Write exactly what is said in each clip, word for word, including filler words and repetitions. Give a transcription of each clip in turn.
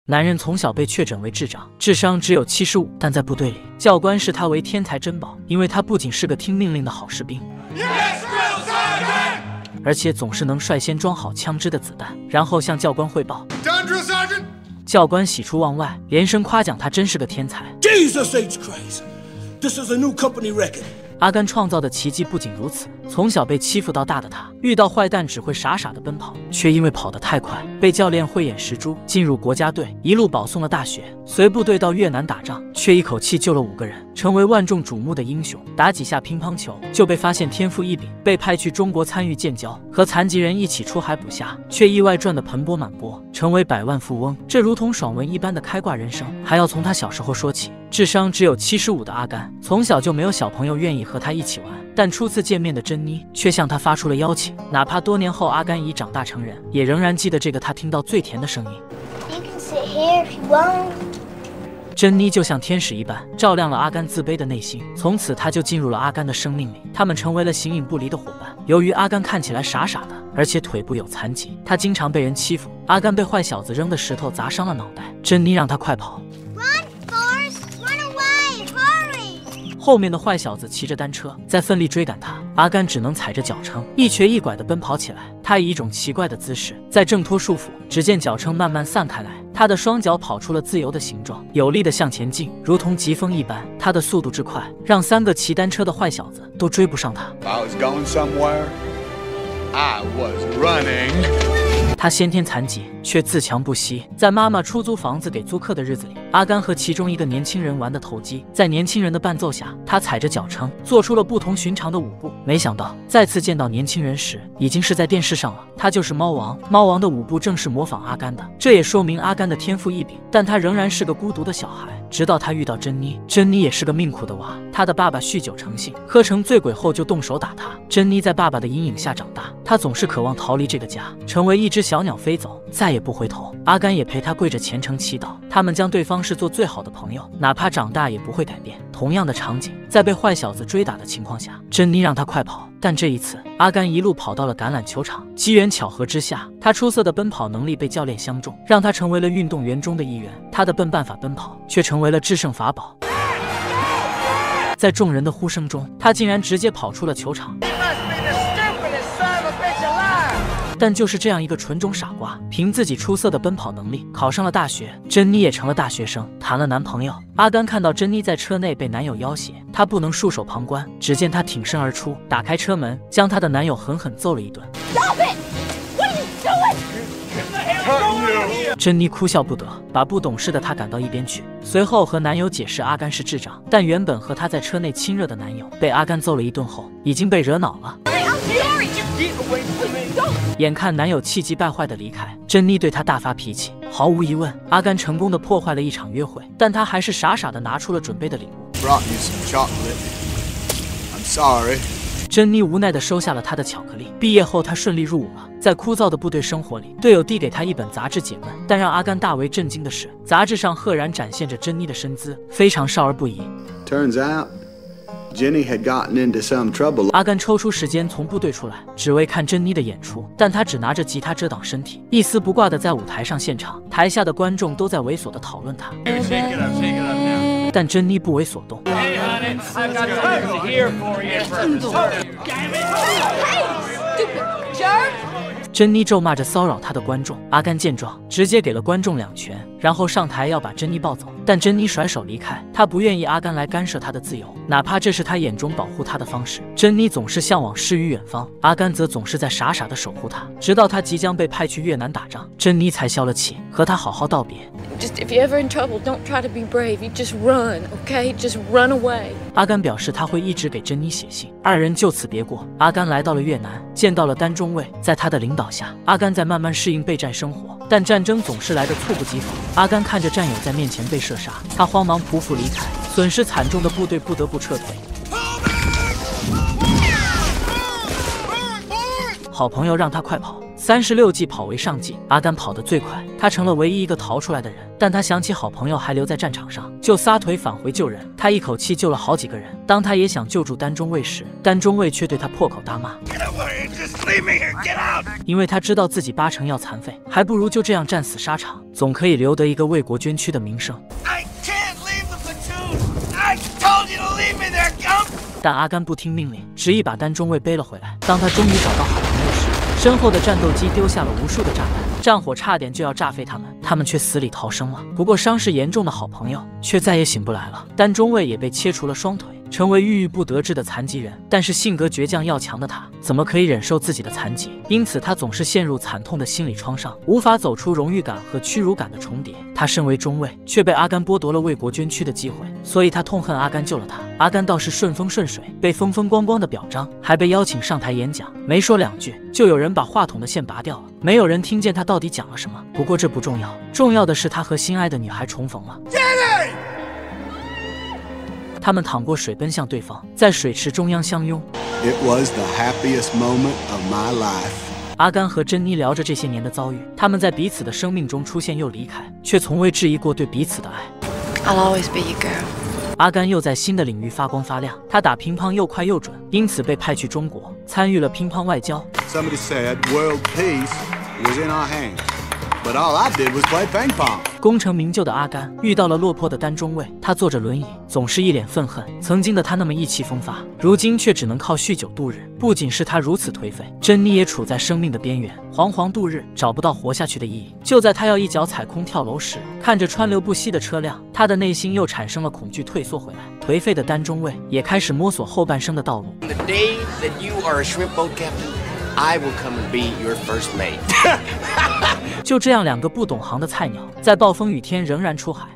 男人从小被确诊为智障，智商只有七十五，但在部队里，教官视他为天才珍宝，因为他不仅是个听命令的好士兵， Yes, drill sergeant! 而且总是能率先装好枪支的子弹，然后向教官汇报。 Done, drill sergeant? 教官喜出望外，连声夸奖他真是个天才。 Jesus H. Christ! This is a new company record. 阿甘创造的奇迹不仅如此，从小被欺负到大的他，遇到坏蛋只会傻傻的奔跑，却因为跑得太快，被教练慧眼识珠，进入国家队，一路保送了大学，随部队到越南打仗，却一口气救了五个人，成为万众瞩目的英雄。打几下乒乓球就被发现天赋异禀，被派去中国参与建交，和残疾人一起出海捕虾，却意外赚得盆钵满钵，成为百万富翁。这如同爽文一般的开挂人生，还要从他小时候说起。智商只有七十五的阿甘，从小就没有小朋友愿意和他一起玩，但初次见面的珍妮却向他发出了邀请。哪怕多年后阿甘已长大成人，也仍然记得这个他听到最甜的声音。 You can sit here if you want. 珍妮就像天使一般，照亮了阿甘自卑的内心。从此，他就进入了阿甘的生命里，他们成为了形影不离的伙伴。由于阿甘看起来傻傻的，而且腿部有残疾，他经常被人欺负。阿甘被坏小子扔的石头砸伤了脑袋，珍妮让他快跑。后面的坏小子骑着单车在奋力追赶他，阿甘只能踩着脚撑，一瘸一拐地奔跑起来。他以一种奇怪的姿势在挣脱束缚，只见脚撑慢慢散开来，他的双脚跑出了自由的形状，有力地向前进，如同疾风一般。他的速度之快，让三个骑单车的坏小子都追不上他。 I was going somewhere. I was running. 他先天残疾，却自强不息。在妈妈出租房子给租客的日子里，阿甘和其中一个年轻人玩的投机。在年轻人的伴奏下，他踩着脚撑，做出了不同寻常的舞步。没想到再次见到年轻人时，已经是在电视上了。他就是猫王，猫王的舞步正是模仿阿甘的，这也说明阿甘的天赋异禀。但他仍然是个孤独的小孩。直到他遇到珍妮，珍妮也是个命苦的娃。他的爸爸酗酒成性，喝成醉鬼后就动手打他。珍妮在爸爸的阴影下长大，她总是渴望逃离这个家，成为一只小鸟飞走，再也不回头。阿甘也陪她跪着虔诚祈祷，他们将对方视作最好的朋友，哪怕长大也不会改变。同样的场景，在被坏小子追打的情况下，珍妮让他快跑，但这一次阿甘一路跑到了橄榄球场。机缘巧合之下，他出色的奔跑能力被教练相中，让他成为了运动员中的一员。他的笨办法奔跑却成为了制胜法宝，在众人的呼声中，他竟然直接跑出了球场。但就是这样一个纯种傻瓜，凭自己出色的奔跑能力考上了大学，珍妮也成了大学生，谈了男朋友。阿甘看到珍妮在车内被男友要挟，他不能束手旁观，只见他挺身而出，打开车门，将她的男友狠狠揍了一顿。珍妮哭笑不得，把不懂事的他赶到一边去，随后和男友解释阿甘是智障。但原本和他在车内亲热的男友，被阿甘揍了一顿后，已经被惹恼了。眼看男友气急败坏的离开，珍妮对他大发脾气。毫无疑问，阿甘成功的破坏了一场约会，但他还是傻傻的拿出了准备的礼物。 Brought you some chocolate. I'm sorry. 珍妮无奈地收下了他的巧克力。毕业后，他顺利入伍了。在枯燥的部队生活里，队友递给他一本杂志解闷，但让阿甘大为震惊的是，杂志上赫然展现着珍妮的身姿，非常少儿不宜。 Turns out, Jenny had gotten into some trouble. 阿甘抽出时间从部队出来，只为看珍妮的演出，但他只拿着吉他遮挡身体，一丝不挂地在舞台上献唱。台下的观众都在猥琐地讨论他，但珍妮不为所动。珍妮咒骂着骚扰她的观众，阿甘见状，直接给了观众两拳，然后上台要把珍妮抱走，但珍妮甩手离开，她不愿意阿甘来干涉她的自由，哪怕这是她眼中保护她的方式。珍妮总是向往诗与远方，阿甘则总是在傻傻的守护她，直到她即将被派去越南打仗，珍妮才消了气，和她好好道别。 Just if you're ever in trouble, don't try to be brave. You just run, okay? Just run away. 阿甘表示他会一直给珍妮写信，二人就此别过。阿甘来到了越南，见到了丹中尉，在他的领导下，阿甘在慢慢适应备战生活，但战争总是来得猝不及防。阿甘看着战友在面前被射杀，他慌忙匍匐离开，损失惨重的部队不得不撤退。好朋友让他快跑， 三十六计跑为上计，阿甘跑得最快，他成了唯一一个逃出来的人。但他想起好朋友还留在战场上，就撒腿返回救人。他一口气救了好几个人。当他也想救助丹中尉时，丹中尉却对他破口大骂，因为他知道自己八成要残废，还不如就这样战死沙场，总可以留得一个为国捐躯的名声。但阿甘不听命令，执意把丹中尉背了回来。当他终于找到好朋友时，身后的战斗机丢下了无数的炸弹，战火差点就要炸飞他们，他们却死里逃生了。不过伤势严重的好朋友却再也醒不来了。丹中尉也被切除了双腿，成为郁郁不得志的残疾人。但是性格倔强要强的他，怎么可以忍受自己的残疾？因此他总是陷入惨痛的心理创伤，无法走出荣誉感和屈辱感的重叠。他身为中尉，却被阿甘剥夺了为国捐躯的机会，所以他痛恨阿甘救了他。阿甘倒是顺风顺水，被风风光光的表彰，还被邀请上台演讲。没说两句，就有人把话筒的线拔掉了，没有人听见他到底讲了什么。不过这不重要，重要的是他和心爱的女孩重逢了。他们淌过水奔向对方，在水池中央相拥。 It was the happiest moment of my life. 阿甘和珍妮聊着这些年的遭遇，他们在彼此的生命中出现又离开，却从未质疑过对彼此的爱。 I'll always be your girl. 阿甘又在新的领域发光发亮，他打乒乓又快又准，因此被派去中国，参与了乒乓外交。 Somebody said world peace was in our hands, but all I did was play ping pong. 功成名就的阿甘遇到了落魄的丹中尉，他坐着轮椅，总是一脸愤恨。曾经的他那么意气风发，如今却只能靠酗酒度日。不仅是他如此颓废，珍妮也处在生命的边缘，惶惶度日，找不到活下去的意义。就在他要一脚踩空跳楼时，看着川流不息的车辆，他的内心又产生了恐惧，退缩回来。颓废的丹中尉也开始摸索后半生的道路。 The day that you are a shrimp boat captain, I will come and be your first mate. 就这样，两个不懂行的菜鸟，在暴风雨天仍然出海。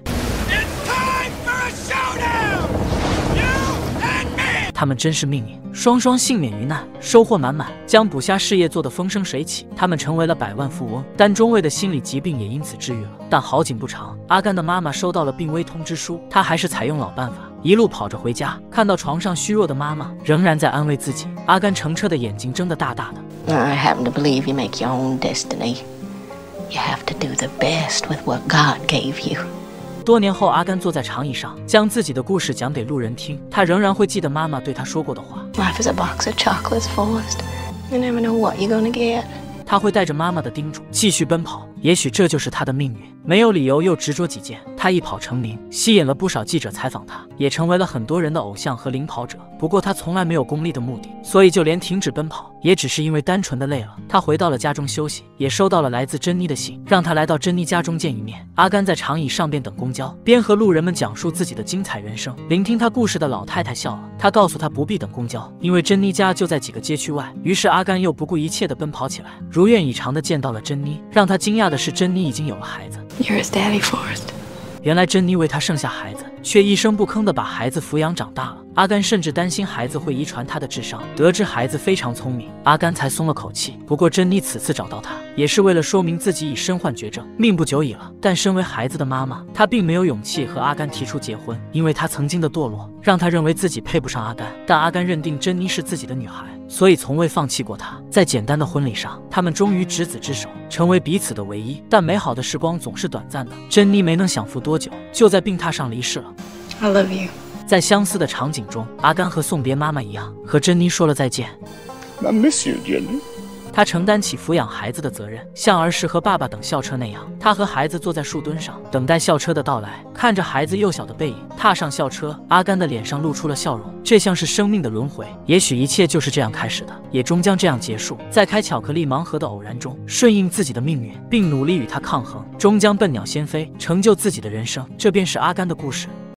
他们真是命运，双双幸免于难，收获满满，将捕虾事业做得风生水起。他们成为了百万富翁，丹中尉的心理疾病也因此治愈了。但好景不长，阿甘的妈妈收到了病危通知书，他还是采用老办法，一路跑着回家。看到床上虚弱的妈妈，仍然在安慰自己。阿甘澄澈的眼睛睁得大大的。 I happen to believe you make your own destiny. You have to do the best with what God gave you. 多年后，阿甘坐在长椅上，将自己的故事讲给路人听。他仍然会记得妈妈对他说过的话。 Life is a box of chocolates, Forrest. You never know what you're gonna get. 他会带着妈妈的叮嘱继续奔跑，也许这就是他的命运。没有理由又执着己见，他一跑成名，吸引了不少记者采访他，也成为了很多人的偶像和领跑者。不过他从来没有功利的目的，所以就连停止奔跑，也只是因为单纯的累了。他回到了家中休息，也收到了来自珍妮的信，让他来到珍妮家中见一面。阿甘在长椅上边等公交，边和路人们讲述自己的精彩人生。聆听他故事的老太太笑了，她告诉他不必等公交，因为珍妮家就在几个街区外。于是阿甘又不顾一切地奔跑起来，如愿以偿地见到了珍妮。让他惊讶的是，珍妮已经有了孩子。 You're his daddy, Forrest. 原来珍妮为他生下孩子，却一声不吭地把孩子抚养长大了。阿甘甚至担心孩子会遗传他的智商，得知孩子非常聪明，阿甘才松了口气。不过珍妮此次找到他，也是为了说明自己已身患绝症，命不久矣了。但身为孩子的妈妈，她并没有勇气和阿甘提出结婚，因为她曾经的堕落，让她认为自己配不上阿甘。但阿甘认定珍妮是自己的女孩，所以从未放弃过她。在简单的婚礼上，他们终于执子之手，成为彼此的唯一。但美好的时光总是短暂的，珍妮没能享福多久，就在病榻上离世了。 I love you. 在相似的场景中，阿甘和送别妈妈一样，和珍妮说了再见。 I miss you, Jenny. 他承担起抚养孩子的责任，像儿时和爸爸等校车那样，他和孩子坐在树墩上，等待校车的到来，看着孩子幼小的背影，踏上校车。阿甘的脸上露出了笑容，这像是生命的轮回，也许一切就是这样开始的，也终将这样结束。在开巧克力盲盒的偶然中，顺应自己的命运，并努力与它抗衡，终将笨鸟先飞，成就自己的人生。这便是阿甘的故事。